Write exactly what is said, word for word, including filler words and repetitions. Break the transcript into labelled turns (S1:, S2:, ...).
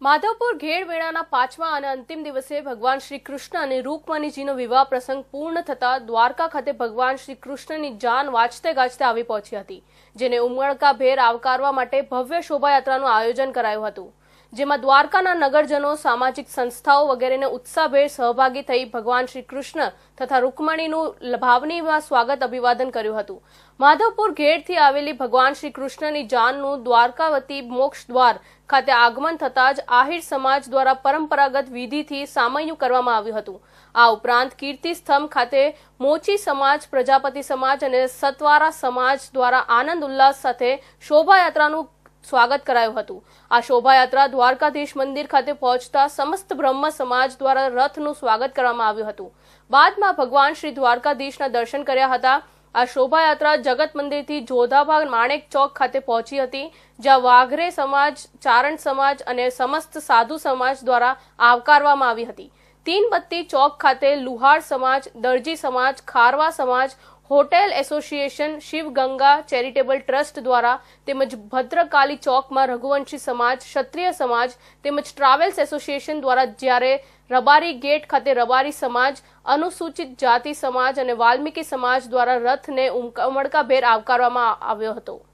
S1: માધવપુર ઘેડ મેળાના પાંચમા અને અંતિમ દિવસે ભગવાન શ્રી કૃષ્ણ અને રૂકમણીજીનો વિવાહ પ્રસંગ પૂર્ણ થતા દ્વારકા ખાતે ભગવાન શ્રી કૃષ્ણની જાન વાંચતે ગાજતે આવી પહોંચી હતી, જેને ઉમળકાભેર આવકારવા માટે ભવ્ય શોભાયાત્રાનું આયોજન કરાયું હતું, જેમાં દ્વારકાના નગરજનો, સામાજિક સંસ્થાઓ વગેરેને ઉત્સાહભેર સહભાગી થઈ ભગવાન શ્રી કૃષ્ણ તથા રૂકમણીનું ભાવનીમાં સ્વાગત અભિવાદન કર્યું હતું। માધવપુર ઘેડથી આવેલી ભગવાન શ્રી કૃષ્ણની જાનનું દ્વારકાવતી મોક્ષ દ્વાર ખાતે આગમન થતાં જ આહિર સમાજ દ્વારા પરંપરાગત વિધિથી સામૈયું કરવામાં આવ્યું હતું। આ ઉપરાંત કીર્તિ સ્તંભ ખાતે મોચી સમાજ, પ્રજાપતિ સમાજ અને સતવારા સમાજ દ્વારા આનંદ ઉલ્લાસ સાથે શોભાયાત્રાનું સ્વાગત કરાયું હતું। આ શોભાયાત્રા દ્વારકાધીશ મંદિર ખાતે પહોંચતા સમસ્ત બ્રહ્મ સમાજ દ્વારા રથનું સ્વાગત કરવામાં આવ્યું હતું। બાદમાં ભગવાન શ્રી દ્વારકાધીશના દર્શન કર્યા હતા। આ શોભાયાત્રા જગત મંદિરથી જોધાભા માણેક ચોક ખાતે પહોંચી હતી, જ્યાં વાઘરે સમાજ, ચારણ સમાજ અને સમસ્ત સાધુ સમાજ દ્વારા આવકારવામાં આવી હતી। તીનબત્તી ચોક ખાતે લુહાર સમાજ, દરજી સમાજ, ખારવા સમાજ, hotel association, Shivganga charitable trust દ્વારા તેમજ ભદ્રકાલી ચોકમાં રઘુવંશી સમાજ, ક્ષત્રિય સમાજ તેમજ ટ્રાવેલ્સ એસોસિએશન દ્વારા, જ્યારે રબારી ગેટ ખાતે રબારી સમાજ, અનુસૂચિત જાતિ સમાજ અને વાલ્મીકી સમાજ દ્વારા રથને ઉમળકાભેર આવકારવામાં આવ્યો હતો।